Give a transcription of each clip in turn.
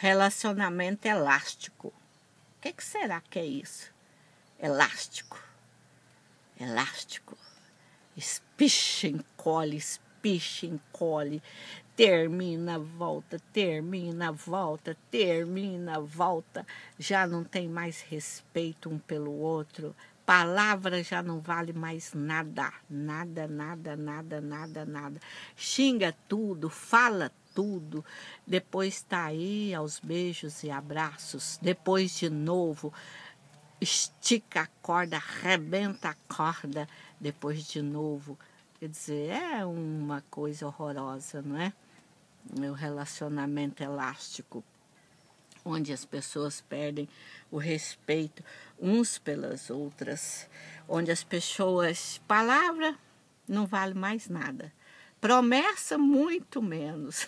Relacionamento elástico. O que será que é isso? Elástico. Elástico. Espicha, encolhe, espicha, encolhe. Termina, volta, termina, volta, termina, volta. Já não tem mais respeito um pelo outro. Palavra já não vale mais nada. Nada, nada, nada, nada, nada. Xinga tudo, fala tudo. Depois está aí aos beijos e abraços. Depois de novo, estica a corda, arrebenta a corda. Depois de novo. Quer dizer, é uma coisa horrorosa, não é? O relacionamento elástico, onde as pessoas perdem o respeito uns pelas outras, onde as pessoas, palavra não vale mais nada, promessa muito menos.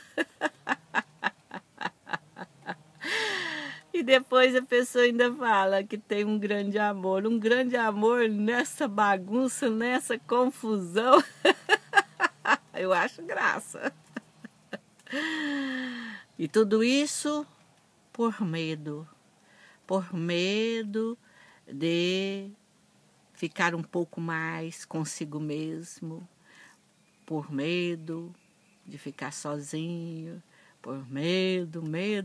E depois a pessoa ainda fala que tem um grande amor nessa bagunça, nessa confusão. Eu acho graça. E tudo isso por medo de ficar um pouco mais consigo mesmo, por medo de ficar sozinho, por medo.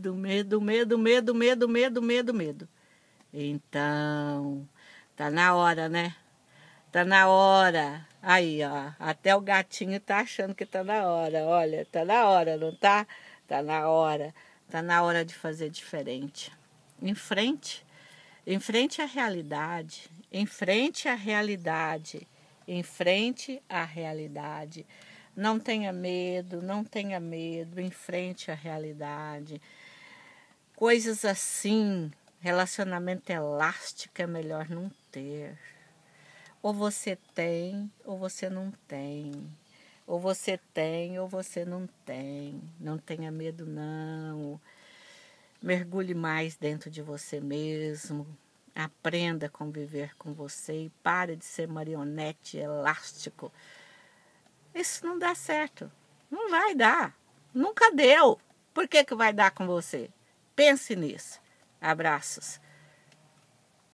Então, tá na hora, né? Tá na hora. Aí, ó, até o gatinho tá achando que tá na hora. Olha, tá na hora, não tá? Tá na hora. Tá na hora de fazer diferente. Enfrente à realidade. Enfrente à realidade. Enfrente à realidade. Não tenha medo, não tenha medo. Enfrente à realidade. Coisas assim, relacionamento elástico é melhor não ter. Ou você tem, ou você não tem. Ou você tem, ou você não tem. Não tenha medo, não. Mergulhe mais dentro de você mesmo. Aprenda a conviver com você e pare de ser marionete elástico. Isso não dá certo. Não vai dar. Nunca deu. Por que vai dar com você? Pense nisso. Abraços.